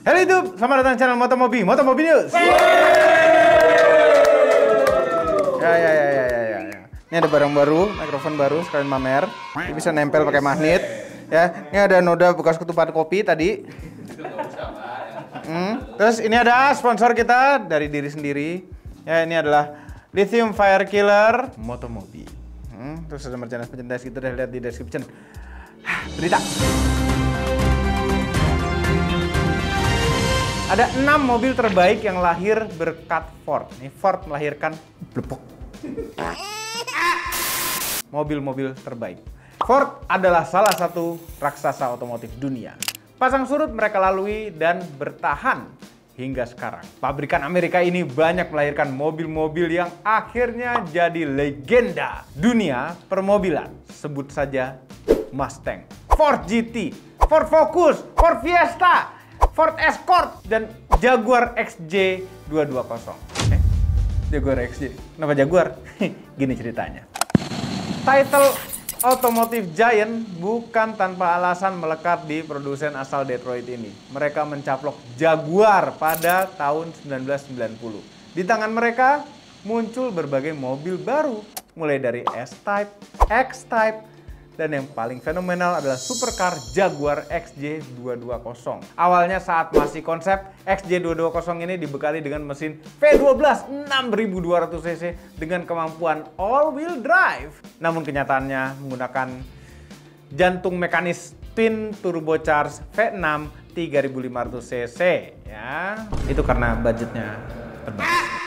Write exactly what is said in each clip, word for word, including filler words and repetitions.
Halo YouTube, selamat datang di channel Motomobi, Motomobi News. Ya, ya, ya, ya, ya, ya. Ini ada barang baru, mikrofon baru, sekalian mamer. Ini bisa nempel pakai magnet. Ya, ini ada noda bekas ketupat kopi tadi. Hmm. Terus ini ada sponsor kita dari diri sendiri. Ya, ini adalah Lithium Fire Killer Motomobi. Hmm. Terus ada merchandise-merchandise gitu, udah lihat di description. Berita. Ada enam mobil terbaik yang lahir berkat Ford. Ini Ford melahirkan blepok. Mobil-mobil terbaik. Ford adalah salah satu raksasa otomotif dunia. Pasang surut mereka lalui dan bertahan hingga sekarang. Pabrikan Amerika ini banyak melahirkan mobil-mobil yang akhirnya jadi legenda dunia permobilan. Sebut saja Mustang, Ford G T, Ford Focus, Ford Fiesta, Ford Escort, dan Jaguar X J dua dua nol. Eh, Jaguar X J. Kenapa Jaguar? Gini ceritanya. Title Automotive Giant bukan tanpa alasan melekat di produsen asal Detroit ini. Mereka mencaplok Jaguar pada tahun seribu sembilan ratus sembilan puluh. Di tangan mereka muncul berbagai mobil baru, mulai dari S-Type, X-Type, dan yang paling fenomenal adalah supercar Jaguar X J dua dua nol. Awalnya saat masih konsep, X J dua dua nol ini dibekali dengan mesin V dua belas enam ribu dua ratus cc dengan kemampuan all-wheel drive. Namun kenyataannya menggunakan jantung mekanis twin turbocharged V enam tiga ribu lima ratus cc. Ya, itu karena budgetnya terbatas.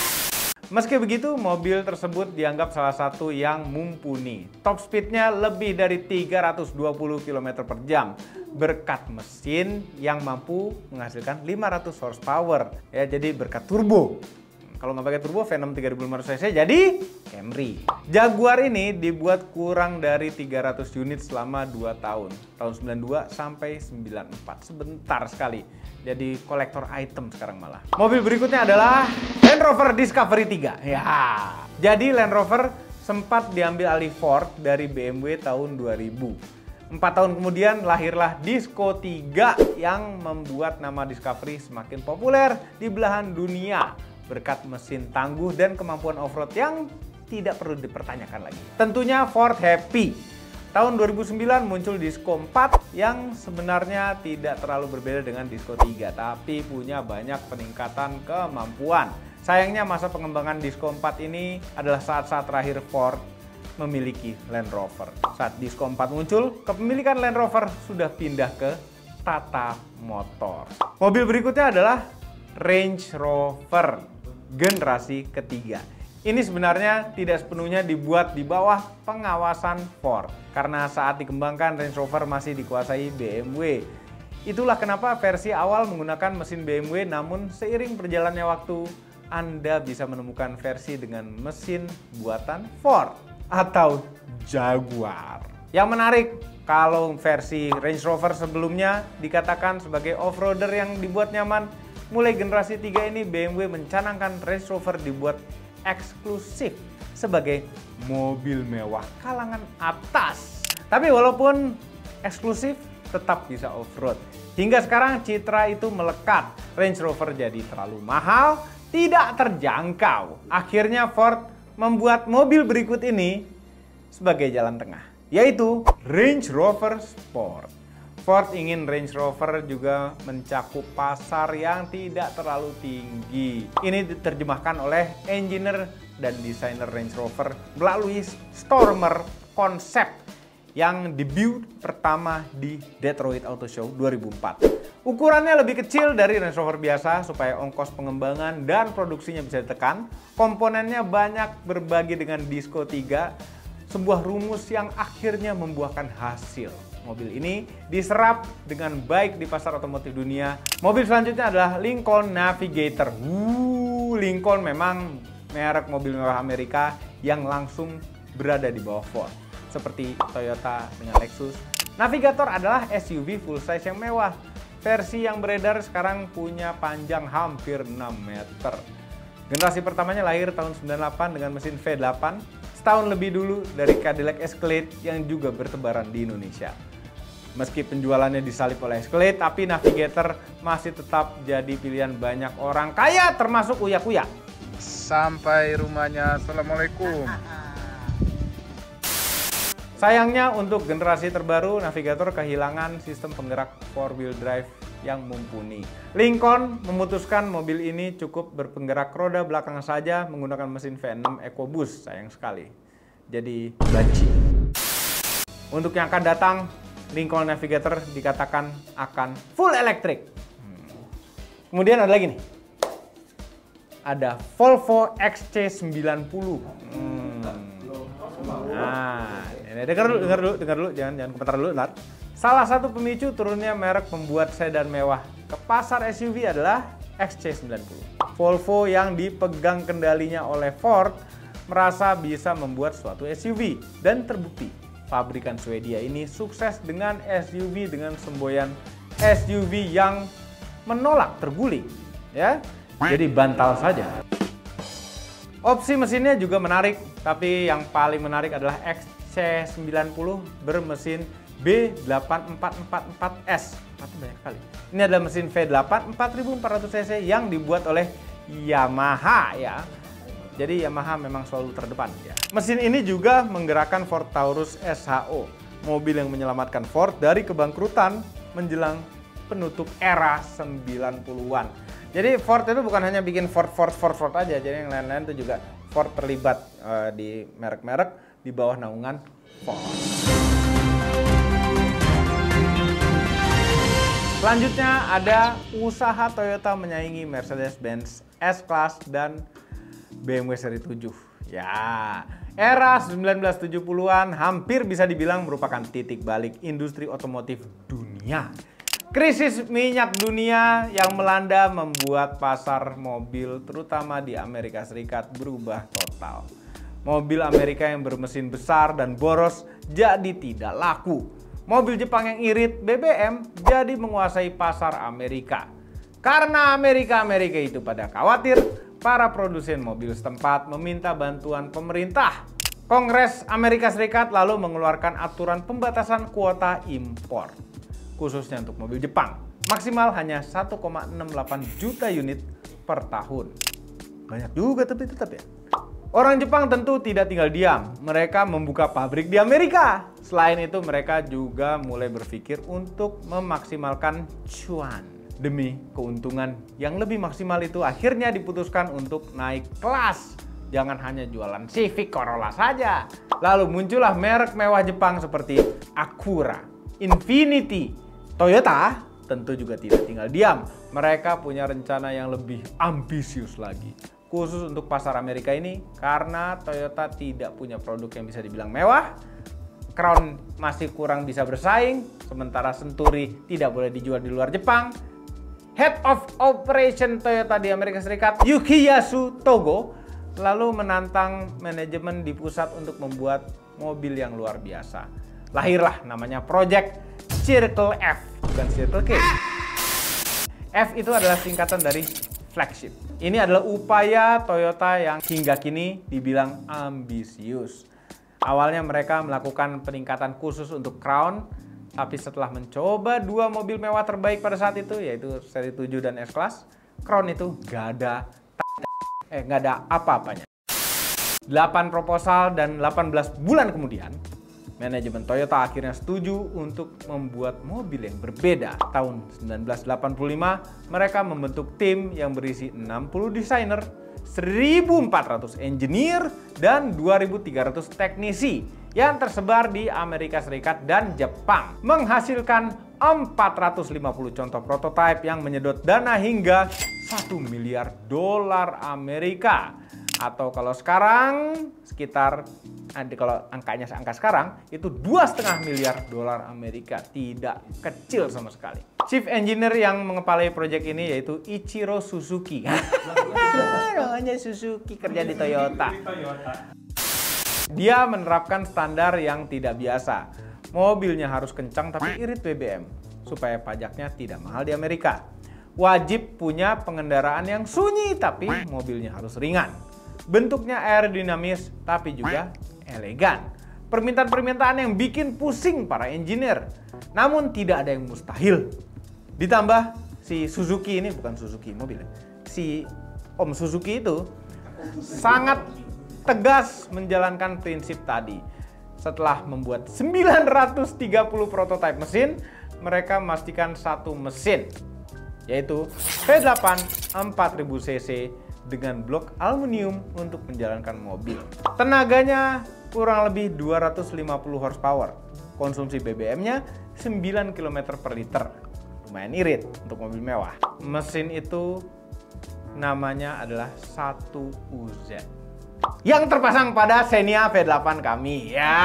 Meski begitu, mobil tersebut dianggap salah satu yang mumpuni. Top speednya lebih dari tiga ratus dua puluh kilometer per jam berkat mesin yang mampu menghasilkan lima ratus horsepower. Ya, jadi berkat turbo. Kalau nggak pakai turbo, V enam tiga ribu lima ratus cc jadi Camry. Jaguar ini dibuat kurang dari tiga ratus unit selama dua tahun. Tahun sembilan puluh dua sampai sembilan puluh empat. Sebentar sekali. Jadi kolektor item sekarang malah. Mobil berikutnya adalah Land Rover Discovery tiga. Ya. Jadi Land Rover sempat diambil alih Ford dari B M W tahun dua ribu. Empat tahun kemudian lahirlah Disco tiga yang membuat nama Discovery semakin populer di belahan dunia berkat mesin tangguh dan kemampuan off-road yang tidak perlu dipertanyakan lagi. Tentunya Ford happy. Tahun dua ribu sembilan muncul Disco empat yang sebenarnya tidak terlalu berbeda dengan Disco tiga, tapi punya banyak peningkatan kemampuan. Sayangnya masa pengembangan Disco empat ini adalah saat-saat terakhir Ford memiliki Land Rover. Saat Disco empat muncul, kepemilikan Land Rover sudah pindah ke Tata Motors. Mobil berikutnya adalah Range Rover generasi ketiga. Ini sebenarnya tidak sepenuhnya dibuat di bawah pengawasan Ford, karena saat dikembangkan Range Rover masih dikuasai B M W. Itulah kenapa versi awal menggunakan mesin B M W, namun seiring berjalannya waktu, Anda bisa menemukan versi dengan mesin buatan Ford atau Jaguar. Yang menarik, kalau versi Range Rover sebelumnya dikatakan sebagai off-roader yang dibuat nyaman, mulai generasi tiga ini B M W mencanangkan Range Rover dibuat eksklusif sebagai mobil mewah kalangan atas. Tapi walaupun eksklusif, tetap bisa off-road. Hingga sekarang citra itu melekat. Range Rover jadi terlalu mahal, tidak terjangkau. Akhirnya Ford membuat mobil berikut ini sebagai jalan tengah, yaitu Range Rover Sport. Ford ingin Range Rover juga mencakup pasar yang tidak terlalu tinggi. Ini diterjemahkan oleh engineer dan desainer Range Rover melalui Stormer Concept yang debut pertama di Detroit Auto Show dua ribu empat. Ukurannya lebih kecil dari Range Rover biasa supaya ongkos pengembangan dan produksinya bisa ditekan. Komponennya banyak berbagi dengan Disco tiga, sebuah rumus yang akhirnya membuahkan hasil. Mobil ini diserap dengan baik di pasar otomotif dunia. Mobil selanjutnya adalah Lincoln Navigator. Wuh, Lincoln memang merek mobil mewah Amerika yang langsung berada di bawah Ford, seperti Toyota dengan Lexus. Navigator adalah S U V full size yang mewah. Versi yang beredar sekarang punya panjang hampir enam meter. Generasi pertamanya lahir tahun sembilan puluh delapan dengan mesin V delapan, setahun lebih dulu dari Cadillac Escalade yang juga bertebaran di Indonesia. Meski penjualannya disalip oleh Escalade, tapi Navigator masih tetap jadi pilihan banyak orang kaya termasuk Uya-Kuya. Sampai rumahnya, Assalamualaikum. Sayangnya untuk generasi terbaru, Navigator kehilangan sistem penggerak four wheel drive yang mumpuni. Lincoln memutuskan mobil ini cukup berpenggerak roda belakang saja menggunakan mesin V enam EcoBoost, sayang sekali. Jadi banci. Untuk yang akan datang, Lincoln Navigator dikatakan akan full elektrik. Hmm. Kemudian ada lagi nih. Ada Volvo X C sembilan puluh. Hmm. Nah, ini dengar dulu, dengar dulu, dengar dulu, jangan jangan komentar dulu, ntar. Salah satu pemicu turunnya merek pembuat sedan mewah ke pasar S U V adalah X C sembilan puluh. Volvo yang dipegang kendalinya oleh Ford merasa bisa membuat suatu S U V dan terbukti pabrikan Swedia ini sukses dengan S U V dengan semboyan S U V yang menolak terguling, ya. Jadi bantal saja. Opsi mesinnya juga menarik, tapi yang paling menarik adalah X C sembilan puluh bermesin B delapan empat empat empat S. Tapi banyak kali. Ini adalah mesin V delapan empat ribu empat ratus cc yang dibuat oleh Yamaha, ya. Jadi Yamaha memang selalu terdepan, ya. Mesin ini juga menggerakkan Ford Taurus S H O, mobil yang menyelamatkan Ford dari kebangkrutan menjelang penutup era sembilan puluhan. Jadi Ford itu bukan hanya bikin Ford, Ford, Ford, Ford aja, jadi yang lain-lain itu juga Ford terlibat uh, di merek-merek di bawah naungan Ford. Selanjutnya ada usaha Toyota menyaingi Mercedes-Benz S-Class dan B M W seri tujuh. Ya, era seribu sembilan ratus tujuh puluhan hampir bisa dibilang merupakan titik balik industri otomotif dunia. Krisis minyak dunia yang melanda membuat pasar mobil terutama di Amerika Serikat berubah total. Mobil Amerika yang bermesin besar dan boros jadi tidak laku. Mobil Jepang yang irit B B M jadi menguasai pasar Amerika. Karena Amerika-Amerika itu pada khawatir, para produsen mobil setempat meminta bantuan pemerintah. Kongres Amerika Serikat lalu mengeluarkan aturan pembatasan kuota impor, khususnya untuk mobil Jepang. Maksimal hanya satu koma enam delapan juta unit per tahun. Banyak juga tapi tetap ya. Orang Jepang tentu tidak tinggal diam. Mereka membuka pabrik di Amerika. Selain itu mereka juga mulai berpikir untuk memaksimalkan cuan. Demi keuntungan yang lebih maksimal itu akhirnya diputuskan untuk naik kelas. Jangan hanya jualan Civic Corolla saja. Lalu muncullah merek mewah Jepang seperti Acura, Infiniti. Toyota tentu juga tidak tinggal diam. Mereka punya rencana yang lebih ambisius lagi. Khusus untuk pasar Amerika ini, karena Toyota tidak punya produk yang bisa dibilang mewah, Crown masih kurang bisa bersaing, sementara Century tidak boleh dijual di luar Jepang. Head of Operation Toyota di Amerika Serikat, Yukiyasu Togo, lalu menantang manajemen di pusat untuk membuat mobil yang luar biasa. Lahirlah namanya Project Circle F, bukan Circle K. F itu adalah singkatan dari flagship. Ini adalah upaya Toyota yang hingga kini dibilang ambisius. Awalnya mereka melakukan peningkatan khusus untuk Crown, tapi setelah mencoba dua mobil mewah terbaik pada saat itu, yaitu seri tujuh dan S-Class, Crown itu gak ada eh gak ada apa-apanya. delapan proposal dan delapan belas bulan kemudian, manajemen Toyota akhirnya setuju untuk membuat mobil yang berbeda. Tahun seribu sembilan ratus delapan puluh lima, mereka membentuk tim yang berisi enam puluh desainer, seribu empat ratus engineer, dan dua ribu tiga ratus teknisi yang tersebar di Amerika Serikat dan Jepang. Menghasilkan empat ratus lima puluh contoh prototipe yang menyedot dana hingga satu miliar dolar Amerika. Atau kalau sekarang sekitar, kalau angkanya angka sekarang itu dua koma lima miliar dolar Amerika. Tidak kecil sama sekali. Chief Engineer yang mengepalai proyek ini yaitu Ichiro Suzuki. Namanya Suzuki, kerja di Toyota. Dia menerapkan standar yang tidak biasa. Mobilnya harus kencang tapi irit B B M supaya pajaknya tidak mahal di Amerika. Wajib punya pengendaraan yang sunyi tapi mobilnya harus ringan. Bentuknya aerodinamis tapi juga elegan. Permintaan-permintaan yang bikin pusing para engineer. Namun tidak ada yang mustahil. Ditambah si Suzuki ini, bukan Suzuki mobil, si Om Suzuki itu sangat tegas menjalankan prinsip tadi. Setelah membuat sembilan ratus tiga puluh prototipe mesin, mereka memastikan satu mesin, yaitu V delapan empat ribu cc dengan blok aluminium untuk menjalankan mobil. Tenaganya kurang lebih dua ratus lima puluh horsepower. Konsumsi B B M-nya sembilan kilometer per liter. Lumayan irit untuk mobil mewah. Mesin itu namanya adalah satu U Z. Yang terpasang pada Xenia V delapan kami. Ya.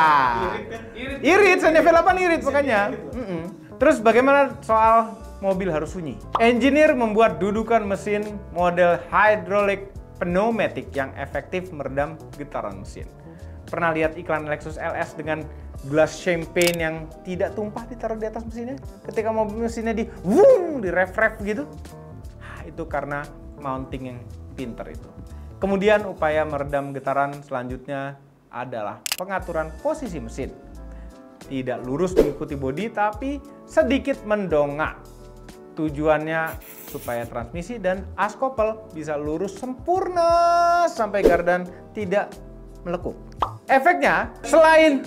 Irit, irit Xenia V delapan irit makanya. Mm -mm. Terus bagaimana soal mobil harus sunyi? Engineer membuat dudukan mesin model hydraulic pneumatic yang efektif meredam getaran mesin. Pernah lihat iklan Lexus L S dengan gelas champagne yang tidak tumpah ditaruh di atas mesinnya? Ketika mobil mesinnya di wung, di ref-ref gitu? Nah, itu karena mounting yang pinter itu. Kemudian upaya meredam getaran selanjutnya adalah pengaturan posisi mesin. Tidak lurus mengikuti bodi, tapi sedikit mendongak. Tujuannya supaya transmisi dan as couple bisa lurus sempurna sampai gardan tidak melekuk. Efeknya, selain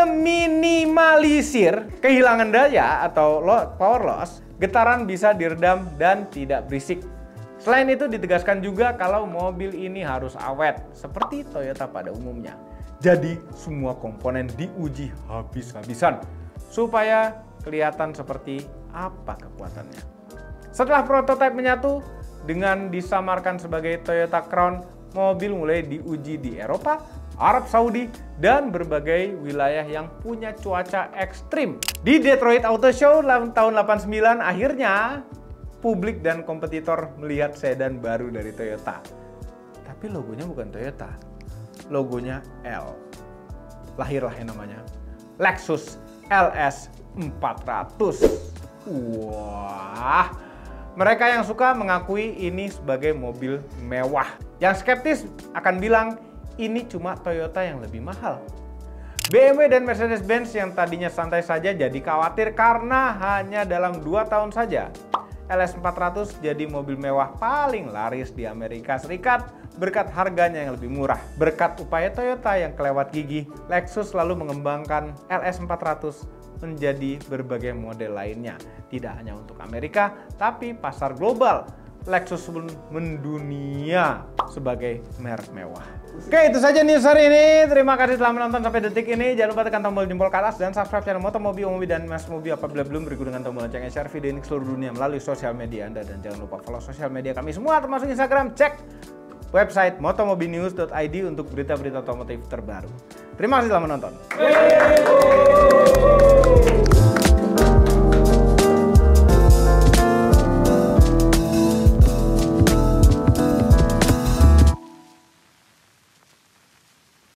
meminimalisir kehilangan daya atau power loss, getaran bisa diredam dan tidak berisik. Selain itu ditegaskan juga kalau mobil ini harus awet, seperti Toyota pada umumnya. Jadi semua komponen diuji habis-habisan, supaya kelihatan seperti apa kekuatannya. Setelah prototipe menyatu dengan disamarkan sebagai Toyota Crown, mobil mulai diuji di Eropa, Arab Saudi, dan berbagai wilayah yang punya cuaca ekstrim. Di Detroit Auto Show tahun delapan puluh sembilan, akhirnya publik dan kompetitor melihat sedan baru dari Toyota. Tapi logonya bukan Toyota, logonya L. Lahirlah yang namanya Lexus L S empat ratus. Wah, mereka yang suka mengakui ini sebagai mobil mewah. Yang skeptis akan bilang ini cuma Toyota yang lebih mahal. B M W dan Mercedes-Benz yang tadinya santai saja jadi khawatir karena hanya dalam dua tahun saja L S empat ratus jadi mobil mewah paling laris di Amerika Serikat berkat harganya yang lebih murah. Berkat upaya Toyota yang kelewat gigi, Lexus lalu mengembangkan L S empat ratus menjadi berbagai model lainnya. Tidak hanya untuk Amerika, tapi pasar global. Lexus pun mendunia sebagai merek mewah. Oke, itu saja news hari ini. Terima kasih telah menonton sampai detik ini. Jangan lupa tekan tombol jempol ke atas dan subscribe channel Motomobi, Omobi, dan Mas Mobi apabila belum. Berikut dengan tombol lonceng, share video ini ke seluruh dunia melalui sosial media Anda. Dan jangan lupa follow sosial media kami semua termasuk Instagram. Cek website motomobinews dot i d untuk berita-berita otomotif terbaru. Terima kasih telah menonton. Yeay!